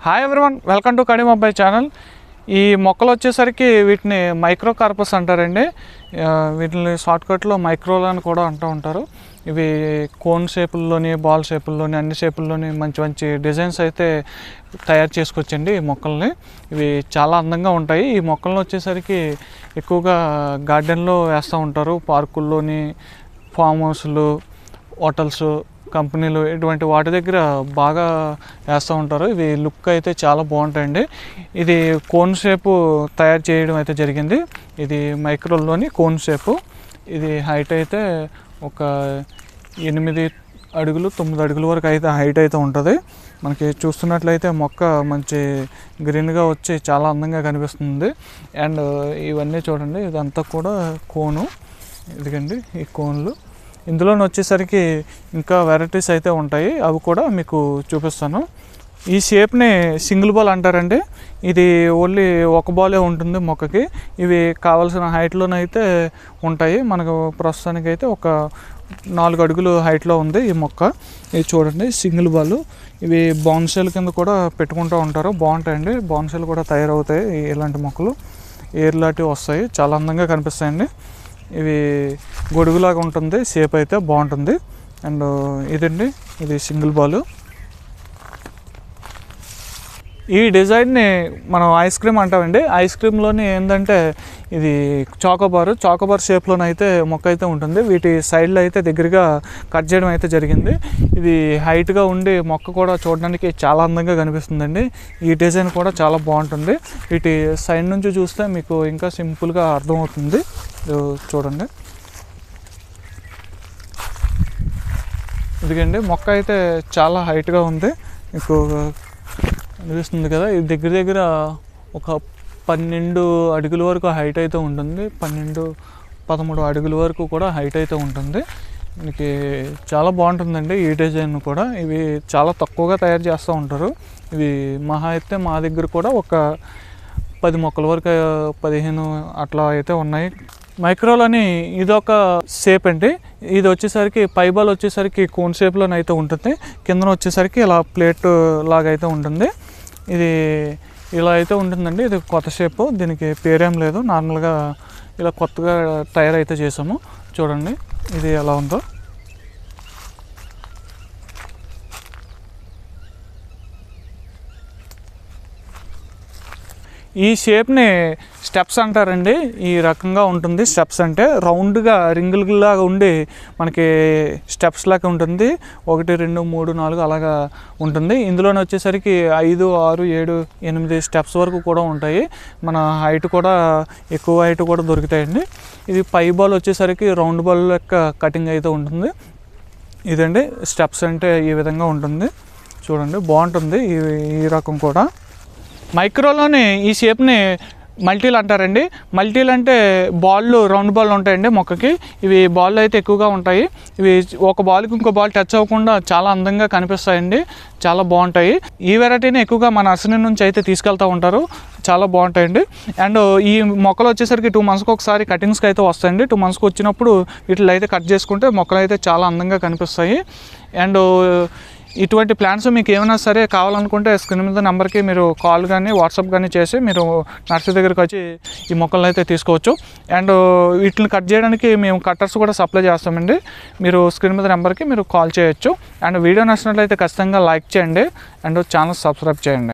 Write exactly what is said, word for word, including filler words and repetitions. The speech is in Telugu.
Hi everyone, welcome to Kadiyam అబ్బాయి ఛానల్. ఈ మొక్కలు వచ్చేసరికి వీటిని మైక్రో కార్పస్ అంటారండి. వీటిని షార్ట్కట్లో మైక్రోలు అని కూడా అంటూ ఉంటారు. ఇవి కోన్ షేపుల్లోని, బాల్ షేపుల్లోని, అన్ని షేపుల్లోని మంచి మంచి డిజైన్స్ అయితే తయారు చేసుకోవచ్చండి ఈ మొక్కల్ని. ఇవి చాలా అందంగా ఉంటాయి. ఈ మొక్కలను వచ్చేసరికి ఎక్కువగా గార్డెన్లో వేస్తూ ఉంటారు. పార్కుల్లోని, ఫామ్ హౌస్లు, హోటల్స్, కంపెనీలు ఇటువంటి వాటి దగ్గర బాగా వేస్తూ ఉంటారు. ఇవి లుక్ అయితే చాలా బాగుంటాయండి. ఇది కోన్ షేపు తయారు చేయడం అయితే జరిగింది. ఇది మైక్రోలోని కోన్ షేపు. ఇది హైట్ అయితే ఒక ఎనిమిది అడుగులు తొమ్మిది అడుగుల వరకు అయితే హైట్ అయితే ఉంటుంది. మనకి చూస్తున్నట్లయితే మొక్క మంచి గ్రీన్గా వచ్చి చాలా అందంగా కనిపిస్తుంది. అండ్ ఇవన్నీ చూడండి, ఇదంతా కూడా కోను. ఇదిగండి ఈ కోన్లు. ఇందులోనే వచ్చేసరికి ఇంకా వెరైటీస్ అయితే ఉంటాయి, అవి కూడా మీకు చూపిస్తాను. ఈ షేప్ని సింగిల్ బాల్ అంటారండి. ఇది ఓన్లీ ఒక బాలే ఉంటుంది మొక్కకి. ఇవి కావాల్సిన హైట్లోనైతే ఉంటాయి. మనకు ప్రస్తుతానికి అయితే ఒక నాలుగు అడుగులు హైట్లో ఉంది ఈ మొక్క. ఇది చూడండి సింగిల్ బాల్. ఇవి బౌన్సెల్ కింద కూడా పెట్టుకుంటూ ఉంటారు, బాగుంటాయండి. బౌన్సెల్ కూడా తయారవుతాయి ఇలాంటి మొక్కలు. ఏర్లాంటివి వస్తాయి, చాలా అందంగా కనిపిస్తాయండి. ఇవి గొడుగులాగా ఉంటుంది, షేప్ అయితే బాగుంటుంది. అండ్ ఇదండి, ఇది సింగిల్ బాల్. ఈ డిజైన్ని మనం ఐస్ క్రీమ్ అంటామండి. ఐస్ క్రీమ్లోని ఏంటంటే ఇది చాకోబార్ చాకోబార్ షేప్లోనైతే మొక్క అయితే ఉంటుంది. వీటి సైడ్లో అయితే దగ్గరగా కట్ చేయడం అయితే జరిగింది. ఇది హైట్గా ఉండి మొక్క కూడా చూడడానికి చాలా అందంగా కనిపిస్తుందండి. ఈ డిజైన్ కూడా చాలా బాగుంటుంది. వీటి సైడ్ నుంచి చూస్తే మీకు ఇంకా సింపుల్గా అర్థమవుతుంది. చూడండి, ఇదిగండి మొక్క అయితే చాలా హైట్గా ఉంది, మీకు అనిపిస్తుంది కదా. ఇది దగ్గర దగ్గర ఒక పన్నెండు అడుగుల వరకు హైట్ అయితే ఉంటుంది. పన్నెండు పదమూడు అడుగుల వరకు కూడా హైట్ అయితే ఉంటుంది. మనకి చాలా బాగుంటుందండి ఈ డిజైన్ కూడా. ఇవి చాలా తక్కువగా తయారు చేస్తూ ఉంటారు. ఇవి మహా అయితే మా దగ్గర కూడా ఒక పది మొక్కల వరకు, పదిహేను అట్లా అయితే ఉన్నాయి. మైక్రోలోని ఇదొక షేప్ అండి. ఇది వచ్చేసరికి పైబాల్ వచ్చేసరికి కోన్ షేప్లోనైతే ఉంటుంది. కిందన వచ్చేసరికి ఇలా ప్లేట్ లాగా అయితే ఉంటుంది. ఇది ఇలా అయితే ఉంటుందండి. ఇది కొత్త షేపు, దీనికి పేరేం లేదు, నార్మల్గా ఇలా కొత్తగా తయారైతే చేసాము. చూడండి ఇది ఎలా ఉందో. ఈ షేప్ని స్టెప్స్ అంటారండి. ఈ రకంగా ఉంటుంది స్టెప్స్ అంటే. రౌండ్గా రింగుల్లాగా ఉండి మనకి స్టెప్స్ లాగా ఉంటుంది. ఒకటి రెండు మూడు నాలుగు అలాగా ఉంటుంది. ఇందులోనే వచ్చేసరికి ఐదు ఆరు ఏడు ఎనిమిది స్టెప్స్ వరకు కూడా ఉంటాయి. మన హైట్ కూడా ఎక్కువ హైట్ కూడా దొరుకుతాయండి. ఇది పై బాల్ వచ్చేసరికి రౌండ్ బాల్ లెక్క కటింగ్ అయితే ఉంటుంది. ఇదండి స్టెప్స్ అంటే ఈ విధంగా ఉంటుంది. చూడండి బాగుంటుంది ఈ ఈ రకం కూడా. మైక్రోలోని ఈ షేప్ని మల్టీలు అంటారండి. మల్టీలు అంటే బాళ్ళు, రౌండ్ బాల్ ఉంటాయండి మొక్కకి. ఇవి బాల్ అయితే ఎక్కువగా ఉంటాయి. ఇవి ఒక బాల్కి ఇంకో బాల్ టచ్ అవ్వకుండా చాలా అందంగా కనిపిస్తాయండి, చాలా బాగుంటాయి. ఈ వెరైటీని ఎక్కువగా మన నర్సరీ నుంచి అయితే తీసుకెళ్తూ ఉంటారు, చాలా బాగుంటాయండి. అండ్ ఈ మొక్కలు వచ్చేసరికి టూ మంత్స్కి ఒకసారి కటింగ్స్కి అయితే వస్తాయండి. టూ మంత్స్కి వచ్చినప్పుడు వీటిలో అయితే కట్ చేసుకుంటే మొక్కలు అయితే చాలా అందంగా కనిపిస్తాయి. అండ్ ఇటువంటి ప్లాంట్స్ మీకు ఏమైనా సరే కావాలనుకుంటే స్క్రీన్ మీద నెంబర్కి మీరు కాల్ కానీ వాట్సాప్ కానీ చేసి మీరు నర్సరీ దగ్గరికి వచ్చి ఈ మొక్కలను అయితే తీసుకోవచ్చు. అండ్ వీటిని కట్ చేయడానికి మేము కట్టర్స్ కూడా సప్లై చేస్తామండి. మీరు స్క్రీన్ మీద నెంబర్కి మీరు కాల్ చేయొచ్చు. అండ్ వీడియో నచ్చినట్లయితే ఖచ్చితంగా లైక్ చేయండి అండ్ ఛానల్ సబ్స్క్రైబ్ చేయండి.